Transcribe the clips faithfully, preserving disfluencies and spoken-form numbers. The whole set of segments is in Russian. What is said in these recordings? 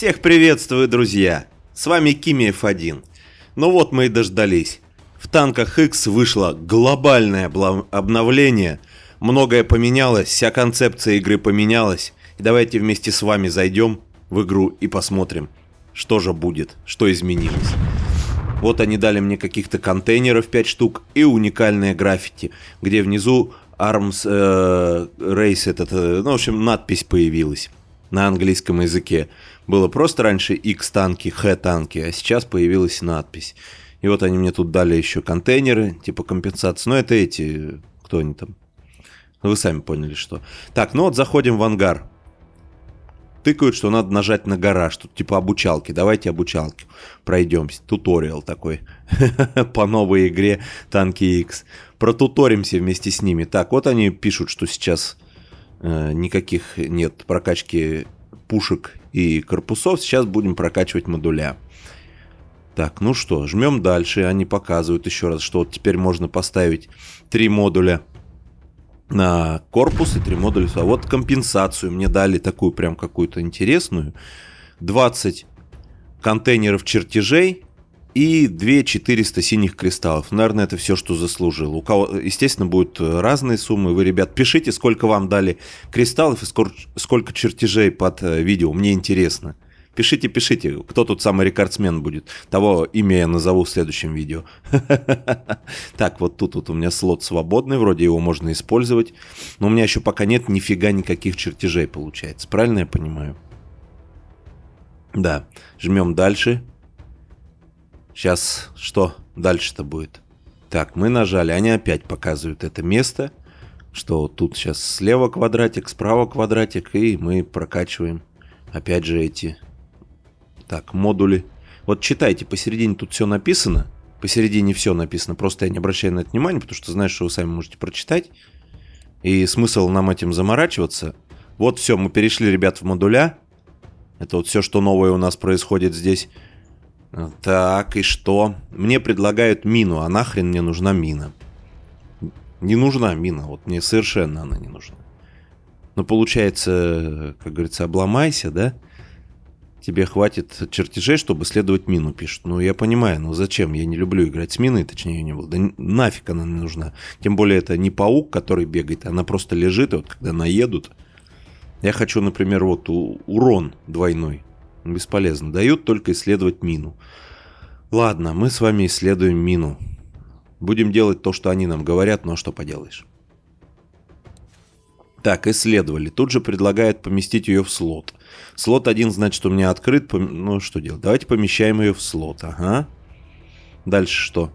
Всех приветствую, друзья! С вами Кими эф один. Ну вот мы и дождались. В танках X вышло глобальное обновление. Многое поменялось, вся концепция игры поменялась. И давайте вместе с вами зайдем в игру и посмотрим, что же будет, что изменилось. Вот они дали мне каких-то контейнеров пять штук и уникальные граффити, где внизу Arms э, Race, этот, э, ну, в общем, надпись появилась на английском языке. Было просто раньше X-танки, Х-танки, а сейчас появилась надпись. И вот они мне тут дали еще контейнеры, типа компенсации. Но это эти, кто они там? Вы сами поняли, что. Так, ну вот заходим в ангар. Тыкают, что надо нажать на гараж. Тут типа обучалки. Давайте обучалки пройдемся. Туториал такой. По новой игре Танки X. Протуторимся вместе с ними. Так, вот они пишут, что сейчас э, никаких нет прокачки пушек и корпусов. Сейчас будем прокачивать модуля. Так, ну что, жмем дальше. Они показывают еще раз, что вот теперь можно поставить три модуля на корпус и три модуля. А вот компенсацию мне дали такую прям какую-то интересную. двадцать контейнеров чертежей и две тысячи четыреста синих кристаллов. Наверное, это все, что заслужил. У кого, естественно, будут разные суммы. Вы, ребят, пишите, сколько вам дали кристаллов и сколько, сколько чертежей под видео. Мне интересно. Пишите, пишите, кто тут самый рекордсмен будет. Того имя я назову в следующем видео. Так, вот тут вот у меня слот свободный, вроде его можно использовать. Но у меня еще пока нет нифига никаких чертежей, получается. Правильно я понимаю? Да, жмем дальше. Сейчас что дальше-то будет? Так, мы нажали, они опять показывают это место. Что тут сейчас слева квадратик, справа квадратик, и мы прокачиваем опять же эти... Так, модули. Вот читайте, посередине тут все написано. Посередине все написано. Просто я не обращаю на это внимания, потому что знаю, что вы сами можете прочитать. И смысл нам этим заморачиваться. Вот все, мы перешли, ребят, в модуля. Это вот все, что новое у нас происходит здесь. Так, и что? Мне предлагают мину. А нахрен мне нужна мина? Не нужна мина. Вот мне совершенно она не нужна. Но получается, как говорится, обломайся, да? Тебе хватит чертежей, чтобы следовать мину, пишут. Ну, я понимаю, но зачем? Я не люблю играть с миной, точнее, не был. Да нафиг она не нужна. Тем более, это не паук, который бегает, она просто лежит, и вот когда наедут. Я хочу, например, вот урон двойной. Бесполезно. Дают только исследовать мину. Ладно, мы с вами исследуем мину. Будем делать то, что они нам говорят, но что поделаешь. Так, исследовали. Тут же предлагают поместить ее в слот. Слот один, значит, у меня открыт. Ну, что делать? Давайте помещаем ее в слот. Ага. Дальше что?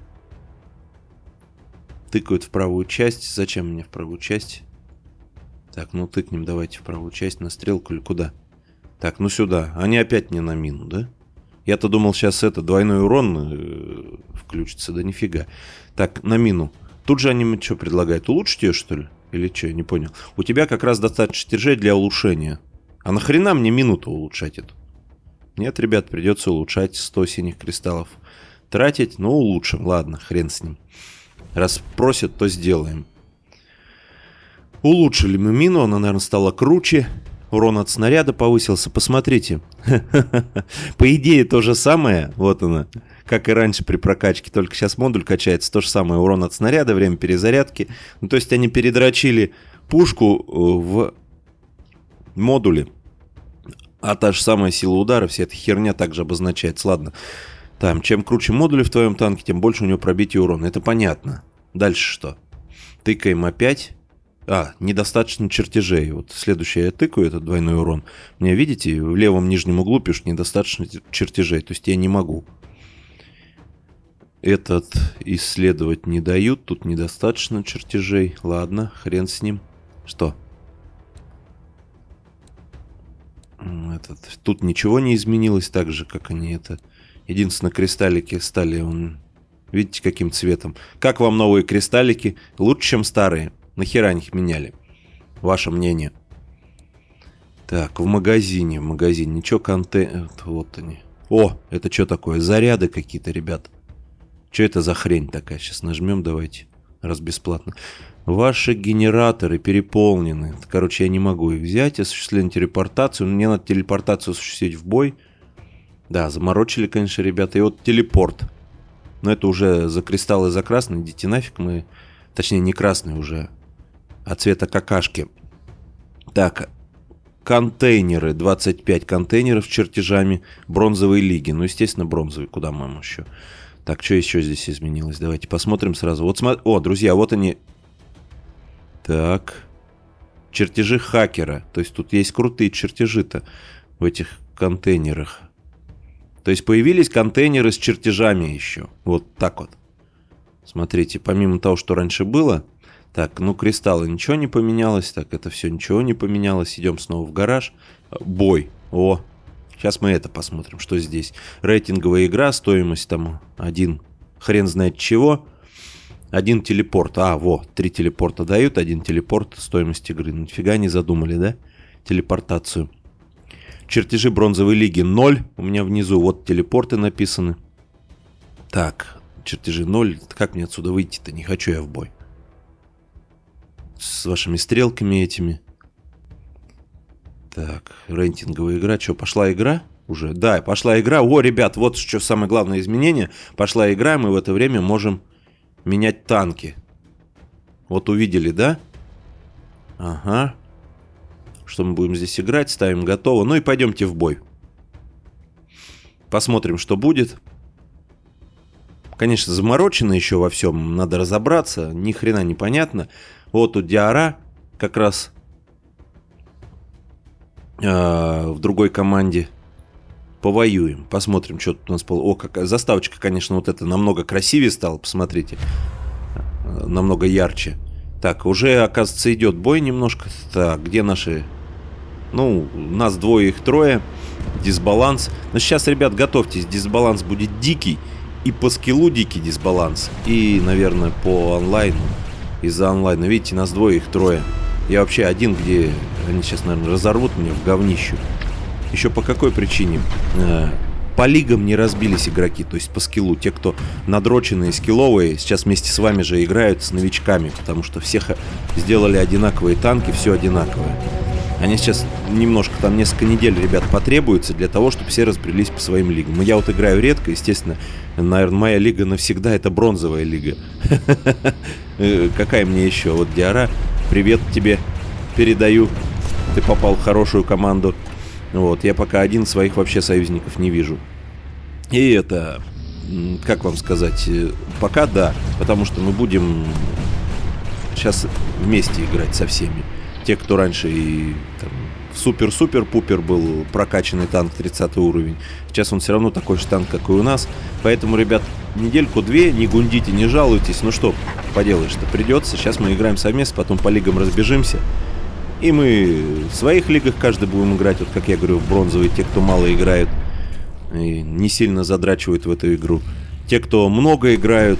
Тыкают в правую часть. Зачем мне в правую часть? Так, ну тыкнем давайте в правую часть. На стрелку или куда? Так, ну сюда. Они опять не на мину, да? Я-то думал, сейчас это двойной урон включится. Да нифига. Так, на мину. Тут же они что предлагают? Улучшить ее, что ли? Или что, я не понял. У тебя как раз достаточно чертежей для улучшения. А нахрена мне минуту улучшать эту? Нет, ребят, придется улучшать сто синих кристаллов. Тратить, ну улучшим. Ладно, хрен с ним. Раз просят, то сделаем. Улучшили мы мину, она, наверное, стала круче. Урон от снаряда повысился. Посмотрите. По идее, то же самое. Вот она. Как и раньше при прокачке. Только сейчас модуль качается. То же самое. Урон от снаряда, время перезарядки. Ну, то есть они передрочили пушку в модуле. А та же самая сила удара. Вся эта херня также обозначается. Ладно. Там, чем круче модули в твоем танке, тем больше у него пробитие урона. Это понятно. Дальше что? Тыкаем опять. А, недостаточно чертежей. Вот следующее я тыкаю, этот двойной урон. Мне, видите, в левом нижнем углу пишут недостаточно чертежей. То есть я не могу. Этот исследовать не дают. Тут недостаточно чертежей. Ладно, хрен с ним. Что? Этот, тут ничего не изменилось так же, как они это... Единственное, кристаллики стали... Он... Видите, каким цветом? Как вам новые кристаллики? Лучше, чем старые. Нахера они их меняли? Ваше мнение. Так, в магазине, в магазине. Ничего, контейнер... Вот они. О, это что такое? Заряды какие-то, ребят. Что это за хрень такая? Сейчас нажмем, давайте. раз бесплатно. Ваши генераторы переполнены. Короче, я не могу их взять. Осуществление телепортации. Мне надо телепортацию осуществить в бой. Да, заморочили, конечно, ребята. И вот телепорт. Но это уже за кристаллы, за красный. Идите нафиг, мы... Точнее, не красный уже, а цвета какашки. Так, контейнеры. двадцать пять контейнеров с чертежами бронзовой лиги. Ну, естественно, бронзовый. Куда мы еще? Так, что еще здесь изменилось? Давайте посмотрим сразу. Вот смотри. О, друзья, вот они. Так. Чертежи хакера. То есть тут есть крутые чертежи-то в этих контейнерах. То есть появились контейнеры с чертежами еще. Вот так вот. Смотрите, помимо того, что раньше было. Так, ну кристаллы ничего не поменялось. Так, это все ничего не поменялось. Идем снова в гараж. Бой. О, сейчас мы это посмотрим, что здесь. Рейтинговая игра, стоимость там один хрен знает чего. Один телепорт. А, во, три телепорта дают. Один телепорт, стоимость игры. Ну, нифига не задумали, да? Телепортацию. Чертежи бронзовой лиги ноль. У меня внизу вот телепорты написаны. Так, чертежи ноль. Как мне отсюда выйти-то? Не хочу я в бой. С вашими стрелками этими. Так, рейтинговая игра. Что, пошла игра? Уже? Да, пошла игра. О, ребят, вот что самое главное изменение. Пошла игра, мы в это время можем менять танки. Вот увидели, да? Ага. Что мы будем здесь играть? Ставим готово. Ну и пойдемте в бой. Посмотрим, что будет. Конечно, заморочено еще во всем. Надо разобраться. Ни хрена не понятно. Вот тут Диара как раз э, в другой команде. Повоюем. Посмотрим, что тут у нас... О, какая заставочка, конечно, вот это намного красивее стала. Посмотрите. Намного ярче. Так, уже, оказывается, идет бой немножко. Так, где наши... Ну, нас двое, их трое. Дисбаланс. Но сейчас, ребят, готовьтесь. Дисбаланс будет дикий. И по скиллу дикий дисбаланс. И, наверное, по онлайну. Из-за онлайна. Видите, нас двое, их трое. Я вообще один, где... Они сейчас, наверное, разорвут меня в говнищу. Еще по какой причине? По лигам не разбились игроки. То есть по скиллу. Те, кто надроченные, скилловые, сейчас вместе с вами же играют с новичками. Потому что всех сделали одинаковые танки. Все одинаковое. Они сейчас немножко, там несколько недель, ребят, потребуется для того, чтобы все разбрелись по своим лигам. Я вот играю редко, естественно. Наверное, моя лига навсегда — это бронзовая лига. Какая мне еще? Вот Диара, привет тебе передаю. Ты попал в хорошую команду. Вот, я пока один, своих вообще союзников не вижу. И это, как вам сказать, пока да, потому что мы будем сейчас вместе играть со всеми. Те, кто раньше и супер-супер-пупер был прокачанный танк, тридцатый уровень. Сейчас он все равно такой же танк, как и у нас. Поэтому, ребят, недельку-две, не гундите, не жалуйтесь. Ну что поделаешь-то, придется. Сейчас мы играем совместно, потом по лигам разбежимся. И мы в своих лигах каждый будем играть. Вот как я говорю, в бронзовые, те, кто мало играют и не сильно задрачивают в эту игру. Те, кто много играют...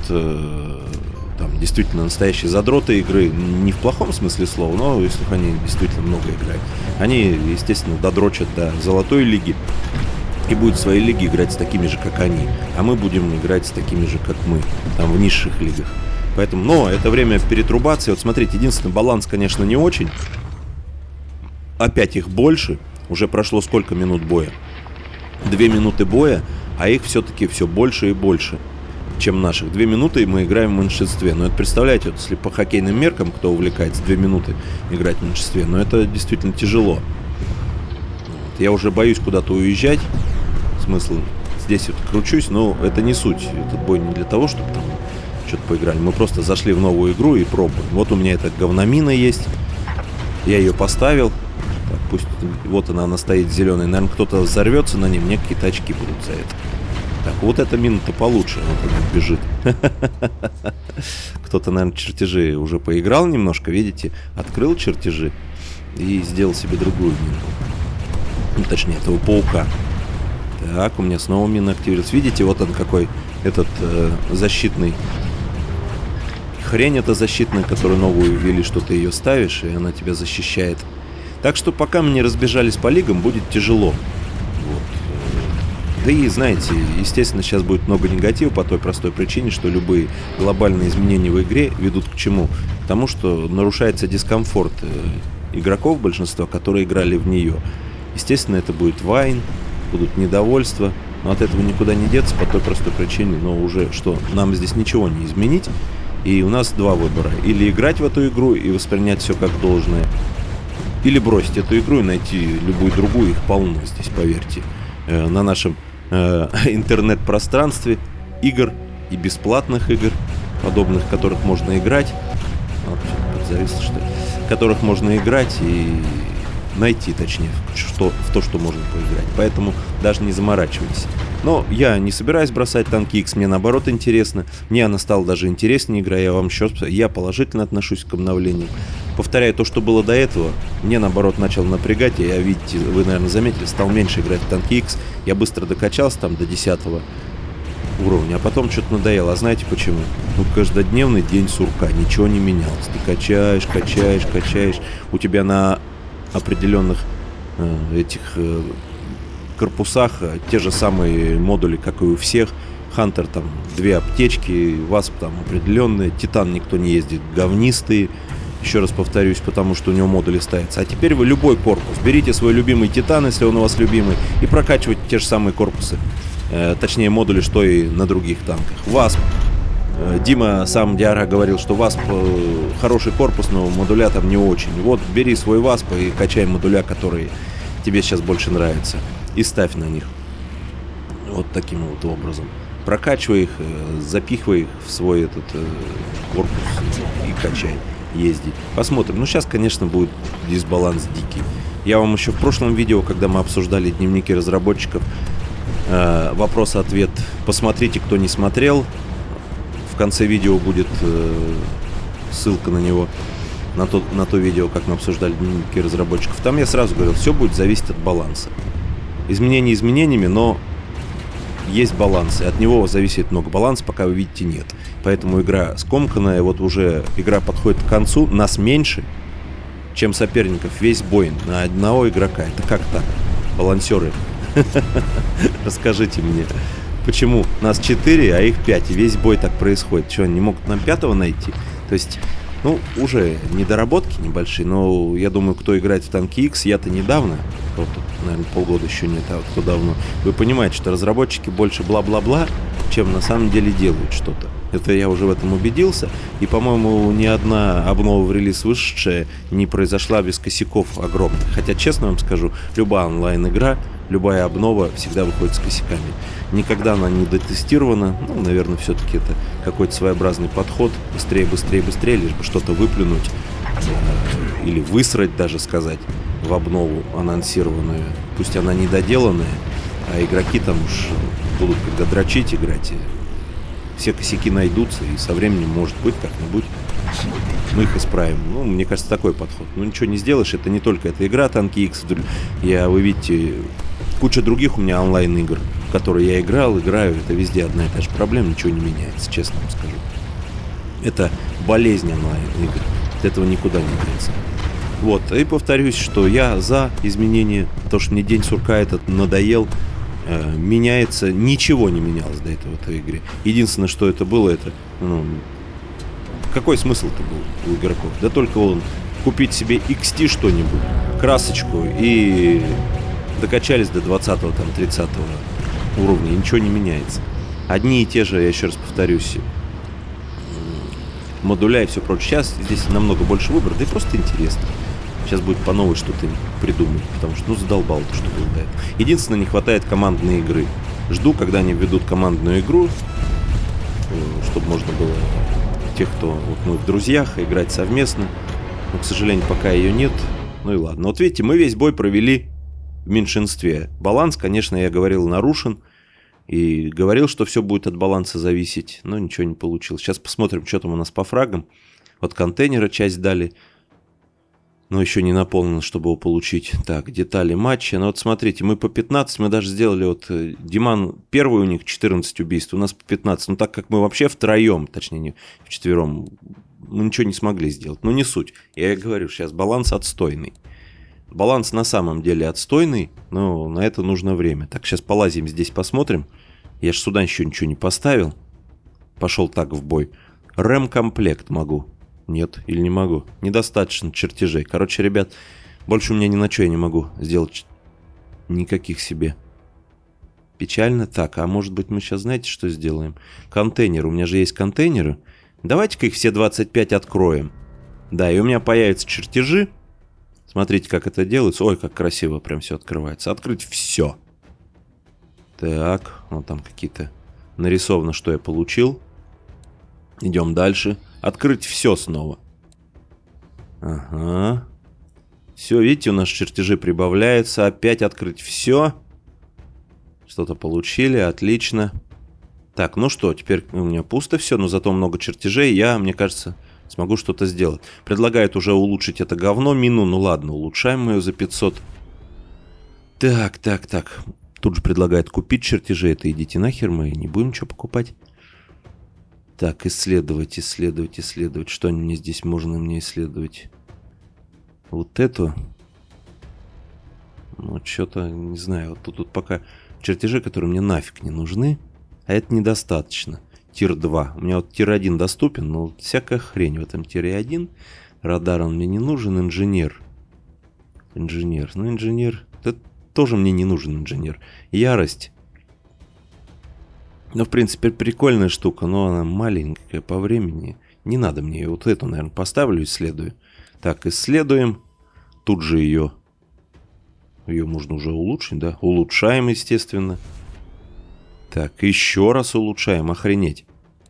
Там действительно настоящие задроты игры, не в плохом смысле слова, но если они действительно много играют, они, естественно, додрочат до золотой лиги и будут в своей лиге играть с такими же, как они, а мы будем играть с такими же, как мы, там в низших лигах. Поэтому, но это время перетрубации. Вот смотрите, единственный баланс, конечно, не очень. Опять их больше. Уже прошло сколько минут боя? Две минуты боя, а их все-таки все больше и больше, чем наших. Две минуты, и мы играем в меньшинстве. Но это, представляете, вот если по хоккейным меркам, кто увлекается, две минуты играть в меньшинстве, но это действительно тяжело. Вот. Я уже боюсь куда-то уезжать. Смысл здесь вот кручусь, но это не суть. Этот бой не для того, чтобы там что-то поиграли. Мы просто зашли в новую игру и пробуем. Вот у меня эта говномина есть. Я ее поставил. Так, пусть вот она, она стоит зеленой. Наверное, кто-то взорвется на ней, мне какие-то очки будут за это. Так, вот эта мина-то получше. Вот она бежит. Кто-то, наверное, чертежи уже поиграл немножко, видите? Открыл чертежи и сделал себе другую мину. Ну, точнее, этого паука. Так, у меня снова мина активируется. Видите, вот он какой этот э, защитный. Хрень эта защитная, которую новую ввели, что ты ее ставишь, и она тебя защищает. Так что пока мы не разбежались по лигам, будет тяжело. Вот. Да и, знаете, естественно, сейчас будет много негатива по той простой причине, что любые глобальные изменения в игре ведут к чему? К тому, что нарушается дискомфорт игроков, большинства, которые играли в нее. Естественно, это будет вайн, будут недовольства, но от этого никуда не деться по той простой причине, но уже что нам здесь ничего не изменить, и у нас два выбора. Или играть в эту игру и воспринять все как должное, или бросить эту игру и найти любую другую, их полно здесь, поверьте. На нашем э, интернет-пространстве игр и бесплатных игр, подобных, которых можно играть, вот, подзависло, что ли, которых можно играть и найти, точнее, что, в то, что можно поиграть. Поэтому даже не заморачивайтесь. Но я не собираюсь бросать танки X, мне наоборот интересно. Мне она стала даже интереснее игра, я вам еще я положительно отношусь к обновлениям. Повторяю, то, что было до этого, мне наоборот начал напрягать. Я, видите, вы, наверное, заметили, стал меньше играть в танки X. Я быстро докачался там до десятого уровня, а потом что-то надоело. А знаете почему? Ну, каждодневный день сурка, ничего не менялось. Ты качаешь, качаешь, качаешь. У тебя на определенных э, этих э, корпусах э, те же самые модули, как и у всех. Хантер там две аптечки, Васп там определенные, Титан никто не ездит, говнистые. Еще раз повторюсь, потому что у него модули ставятся. А теперь вы любой корпус. Берите свой любимый Титан, если он у вас любимый, и прокачивайте те же самые корпусы. Э, точнее, модули, что и на других танках. Васп. Э, Дима сам Диара говорил, что Васп э, хороший корпус, но модуля там не очень. Вот, бери свой Васп и качай модуля, которые тебе сейчас больше нравятся. И ставь на них. Вот таким вот образом. Прокачивай их, э, запихивай их в свой этот э, корпус и качай. Ездить. Посмотрим. Ну, сейчас, конечно, будет дисбаланс дикий. Я вам еще в прошлом видео, когда мы обсуждали дневники разработчиков, э, вопрос-ответ, посмотрите, кто не смотрел. В конце видео будет э, ссылка на него, на то, на то видео, как мы обсуждали дневники разработчиков. Там я сразу говорил, все будет зависеть от баланса. Изменения изменениями, но есть баланс, и от него зависит много. Баланса пока вы видите нет. Поэтому игра скомканная, вот уже игра подходит к концу, нас меньше, чем соперников. Весь бой на одного игрока. Это как так? Балансеры. Расскажите мне, почему нас четыре, а их пять, и весь бой так происходит? Что, они не могут нам пятого найти? То есть, ну, уже недоработки небольшие, но я думаю, кто играет в танки X, я-то недавно, вот, наверное, полгода еще нет, а вот кто давно, вы понимаете, что разработчики больше бла-бла-бла, чем на самом деле делают что-то. Это я уже в этом убедился, и, по-моему, ни одна обнова в релиз вышедшая не произошла без косяков огромных. Хотя, честно вам скажу, любая онлайн-игра, любая обнова всегда выходит с косяками. Никогда она не дотестирована, ну, наверное, все-таки это какой-то своеобразный подход, быстрее, быстрее, быстрее, лишь бы что-то выплюнуть, э, или высрать даже сказать, в обнову анонсированную. Пусть она недоделанная, а игроки там уж будут, когда дрочить, играть, и все косяки найдутся, и со временем, может быть, как-нибудь мы их исправим. Ну, мне кажется, такой подход. Ну, ничего не сделаешь, это не только эта игра танки X. Я, вы видите, куча других у меня онлайн-игр, в которые я играл, играю. Это везде одна и та же проблема, ничего не меняется, честно вам скажу. Это болезнь онлайн-игр. От этого никуда не деться. Вот, и повторюсь, что я за изменения, то, что мне день сурка этот надоел. Э, меняется, ничего не менялось до этого в этой игре. Единственное, что это было, это, ну, какой смысл-то был у игроков? Да только он купить себе икс ти что-нибудь, красочку, и докачались до двадцатого, там, тридцатого уровня, и ничего не меняется. Одни и те же, я еще раз повторюсь, модуля и все прочее. Сейчас здесь намного больше выбора, да и просто интересно. Сейчас будет по новой что-то придумать, потому что, ну, задолбал то, что было до этого. Единственное, не хватает командной игры. Жду, когда они введут командную игру, чтобы можно было тех, кто вот мы в друзьях, играть совместно. Но, к сожалению, пока ее нет. Ну и ладно. Вот видите, мы весь бой провели в меньшинстве. Баланс, конечно, я говорил, нарушен. И говорил, что все будет от баланса зависеть, но ничего не получилось. Сейчас посмотрим, что там у нас по фрагам. Вот контейнера часть дали, но еще не наполнено, чтобы его получить. Так, детали матча. Ну вот смотрите, мы по пятнадцать, мы даже сделали, вот Диман первый у них четырнадцать убийств, у нас по пятнадцать. Ну так как мы вообще втроем, точнее не вчетвером, мы ничего не смогли сделать. Ну не суть. Я и говорю, сейчас баланс отстойный. Баланс на самом деле отстойный, но на это нужно время. Так, сейчас полазим здесь, посмотрим. Я ж сюда еще ничего не поставил. Пошел так в бой. рэм-комплект могу. Нет, или не могу. Недостаточно чертежей. Короче, ребят, больше у меня ни на что я не могу сделать никаких себе. Печально. Так, а может быть мы сейчас знаете, что сделаем? Контейнеры. У меня же есть контейнеры. Давайте-ка их все двадцать пять откроем. Да, и у меня появятся чертежи. Смотрите, как это делается. Ой, как красиво прям все открывается. Открыть все. Так, вот там какие-то нарисовано, что я получил. Идем дальше. Открыть все снова. Ага. Все, видите, у нас чертежи прибавляются. Опять открыть все. Что-то получили, отлично. Так, ну что, теперь у меня пусто все, но зато много чертежей. Я, мне кажется, смогу что-то сделать. Предлагают уже улучшить это говно, мину. Ну ладно, улучшаем мы ее за пятьсот. Так, так, так. Тут же предлагают купить чертежи. Это идите нахер, мы не будем ничего покупать. Так, исследовать, исследовать, исследовать. Что мне здесь можно мне исследовать? Вот эту. Ну, что-то, не знаю. Вот тут, тут пока чертежи, которые мне нафиг не нужны. А это недостаточно. Тир два. У меня вот тир один доступен, но всякая хрень в этом тире один. Радар он мне не нужен. Инженер. Инженер. Ну, инженер... Это тоже мне не нужен инженер. Ярость. Ну, в принципе, прикольная штука, но она маленькая по времени. Не надо мне ее. Вот эту, наверное, поставлю, исследую. Так, исследуем. Тут же ее... Ее можно уже улучшить, да? Улучшаем, естественно. Так, еще раз улучшаем. Охренеть.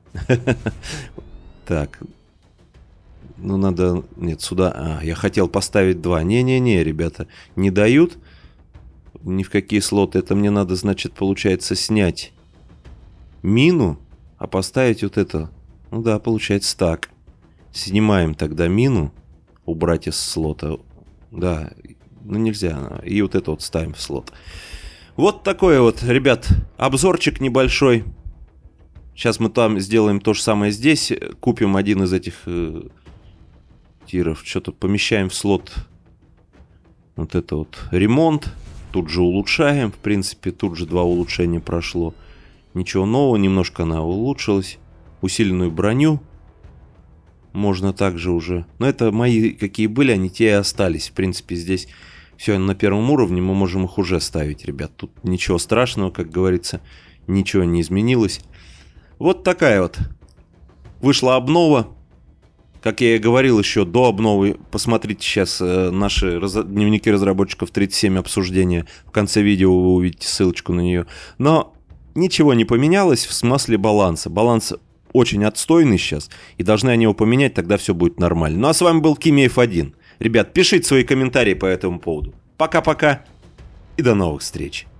Так. Ну, надо... Нет, сюда... А, я хотел поставить два. Не-не-не, ребята. Не дают ни в какие слоты. Это мне надо, значит, получается, снять мину, а поставить вот это. Ну да, получается так. Снимаем тогда мину. Убрать из слота. Да, ну нельзя. И вот это вот ставим в слот. Вот такой вот, ребят, обзорчик небольшой. Сейчас мы там сделаем то же самое здесь. Купим один из этих э, тиров. Что-то помещаем в слот. Вот это вот ремонт. Тут же улучшаем. В принципе, тут же два улучшения прошло. Ничего нового. Немножко она улучшилась. Усиленную броню. Можно также уже. Но это мои какие были, они те и остались. В принципе, здесь все на первом уровне. Мы можем их уже ставить, ребят. Тут ничего страшного, как говорится. Ничего не изменилось. Вот такая вот вышла обнова. Как я и говорил еще до обновы, посмотрите сейчас э, наши раз... дневники разработчиков тридцать семь обсуждения. В конце видео вы увидите ссылочку на нее. Но ничего не поменялось в смысле баланса. Баланс очень отстойный сейчас. И должны они его поменять, тогда все будет нормально. Ну а с вами был Кимеев один. Ребят, пишите свои комментарии по этому поводу. Пока-пока и до новых встреч.